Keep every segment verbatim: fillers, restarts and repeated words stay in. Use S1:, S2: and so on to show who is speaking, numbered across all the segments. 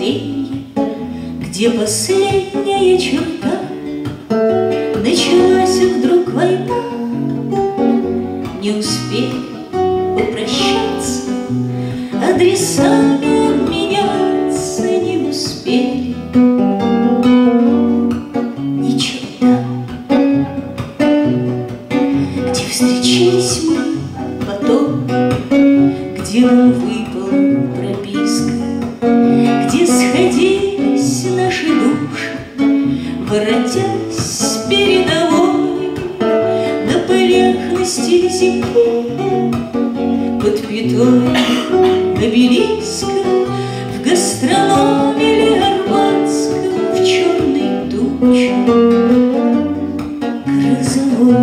S1: поколение, где последняя черта началась, и вдруг война. Не успели попрощаться, адресами обменяться не успели. Ни черта. Где встречались мы потом, где нам выпала прописка, где сходились наши души, воротясь с передовой на поверхности земли, под пятой обелиска, в гастрономе или арбатском, в черной туче грозовой.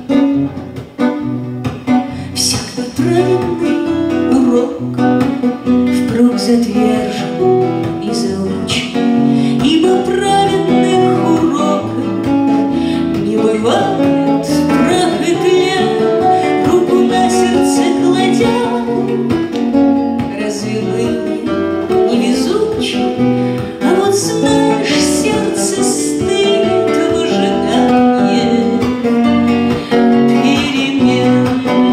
S1: Всякий праведный урок впрок затвержен и заучен, ибо праведных уроков не бывает прах и тлен, руку на сердце кладя. Разве вы не везучи? А вот знаешь, сердце стынет в ожидании перемен.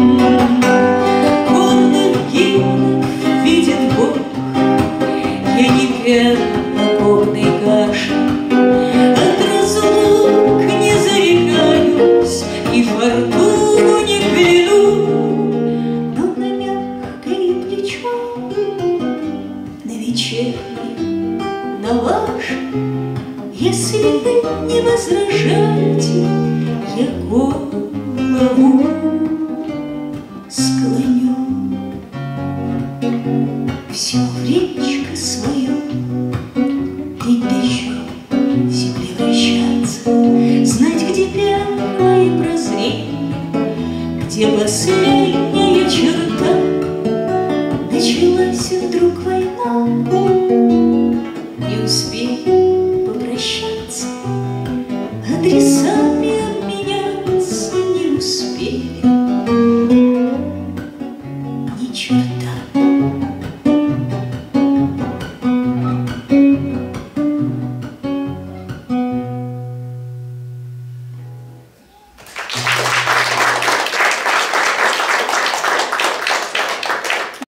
S1: Горных гимнов видит Бог, я не пьян окопной каши, от разлук не зарекаюсь и фортуну не кляну. Но на мягкое плечо, на вечернее, на ваше, если вы не возражаете, я голову склоню. Все времечко свое пить дождем, земле вращаться, знать, где первое прозрение, где последняя черта началась, и вдруг война.